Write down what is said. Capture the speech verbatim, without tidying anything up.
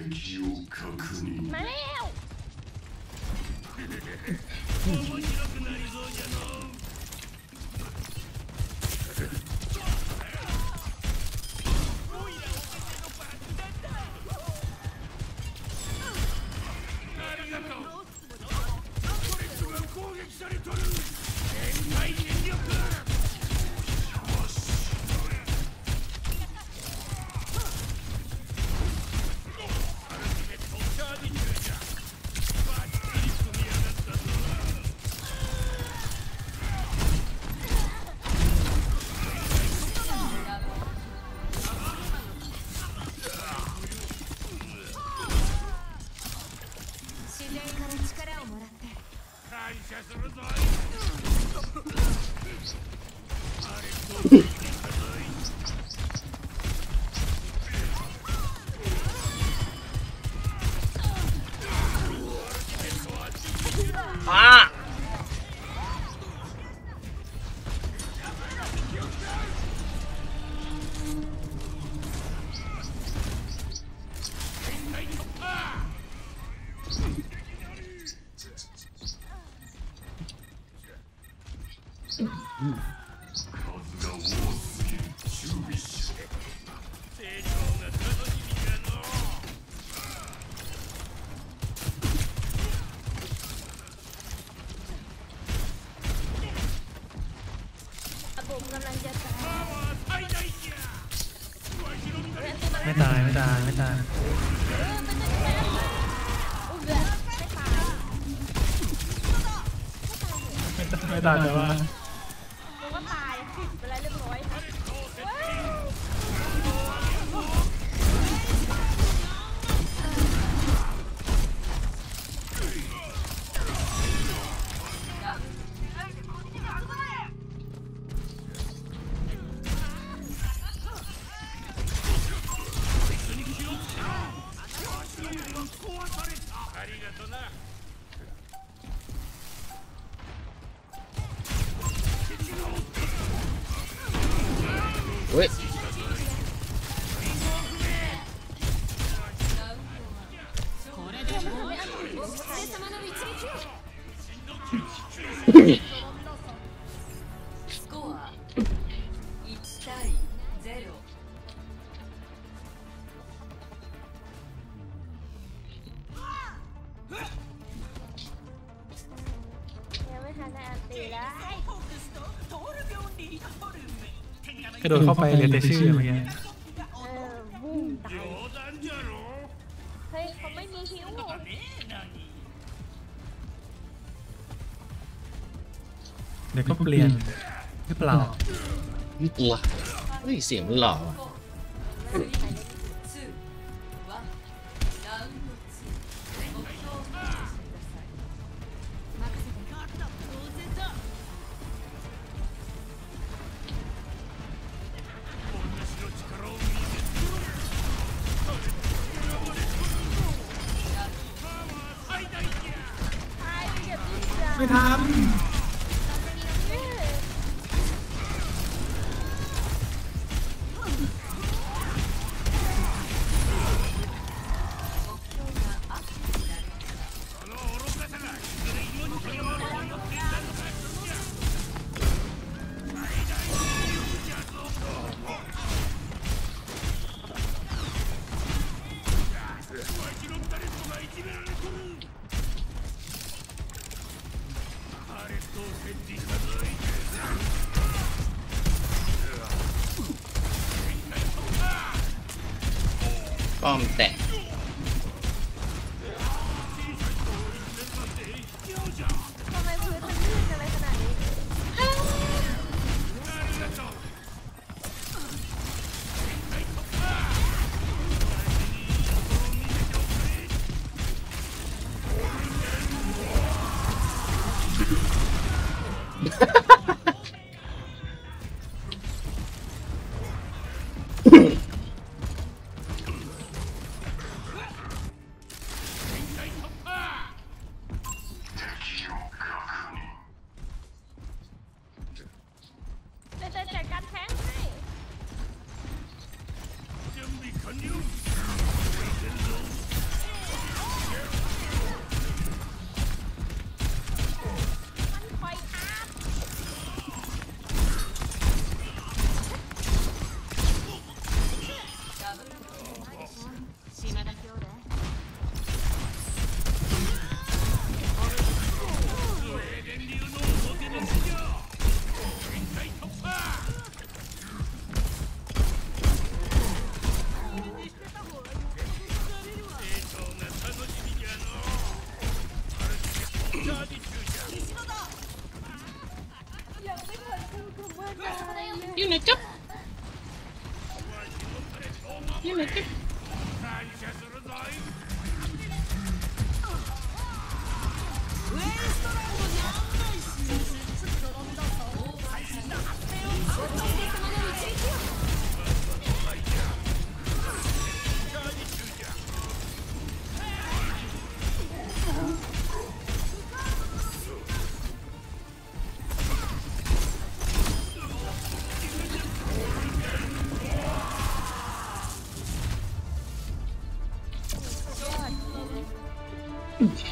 มาแล้วไม่ตายไม่ตายไม่ตายไม่ตายแต่ว่าก็ตายเป็นไรเรียบร้อยเฮ้ยกระโดดเข้าไปเหลือแต่ชื่อเมื่อกี้เฮ้ยเขาไม่มีฮิวเดี๋ยวก็เปลี่ยนหรือเปล่าไม่กลัวเฮ้ยเสียงมันหล่อไม่ทำป้อมแตะทำไมพื้นมันลื่นอะไรขนาดนี้จะจัดการแทงให้ยอด